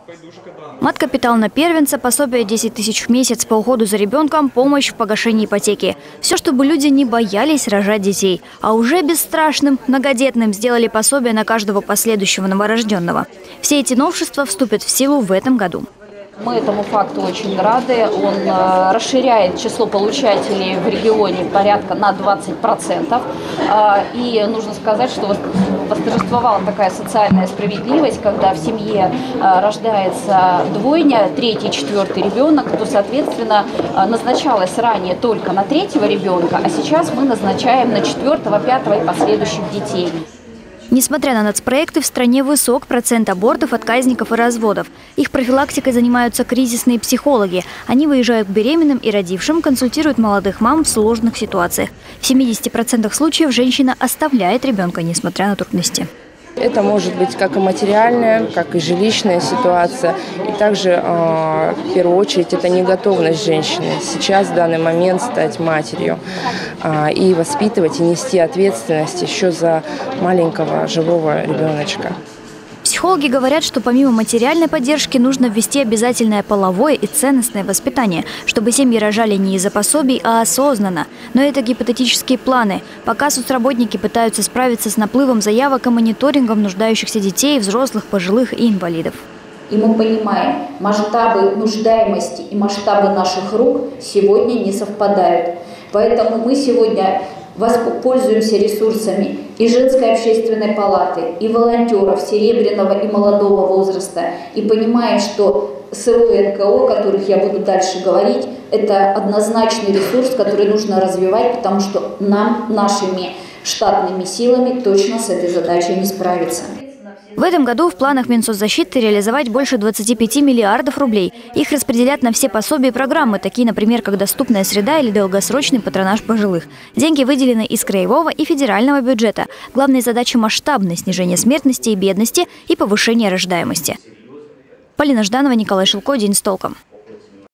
Мат-капитал на первенца, пособие 10 тысяч в месяц по уходу за ребенком, помощь в погашении ипотеки. Все, чтобы люди не боялись рожать детей. А уже бесстрашным, многодетным сделали пособие на каждого последующего новорожденного. Все эти новшества вступят в силу в этом году. Мы этому факту очень рады. Он расширяет число получателей в регионе порядка на 20%. И нужно сказать, что восторжествовала такая социальная справедливость, когда в семье рождается двойня, третий, четвертый ребенок, то, соответственно, назначалось ранее только на третьего ребенка, а сейчас мы назначаем на четвертого, пятого и последующих детей. Несмотря на нацпроекты, в стране высок процент абортов, отказников и разводов. Их профилактикой занимаются кризисные психологи. Они выезжают к беременным и родившим, консультируют молодых мам в сложных ситуациях. В 70% случаев женщина оставляет ребенка, несмотря на трудности. Это может быть как и материальная, как и жилищная ситуация. И также, в первую очередь, это неготовность женщины сейчас, в данный момент, стать матерью. И воспитывать, и нести ответственность еще за маленького живого ребеночка. Психологи говорят, что помимо материальной поддержки нужно ввести обязательное половое и ценностное воспитание, чтобы семьи рожали не из-за пособий, а осознанно. Но это гипотетические планы. Пока соцработники пытаются справиться с наплывом заявок и мониторингом нуждающихся детей, взрослых, пожилых и инвалидов. И мы понимаем, масштабы нуждаемости и масштабы наших рук сегодня не совпадают. Поэтому мы сегодня пользуемся ресурсами и женской общественной палаты, и волонтеров серебряного и молодого возраста, и понимаем, что СО и НКО, о которых я буду дальше говорить, это однозначный ресурс, который нужно развивать, потому что нам, нашими штатными силами, точно с этой задачей не справиться. В этом году в планах Минсоцзащиты реализовать больше 25 миллиардов рублей. Их распределят на все пособия и программы, такие, например, как доступная среда или долгосрочный патронаж пожилых. Деньги выделены из краевого и федерального бюджета. Главная задача – масштабное снижение смертности и бедности и повышение рождаемости. Полина Жданова, Николай Шилко. День с толком.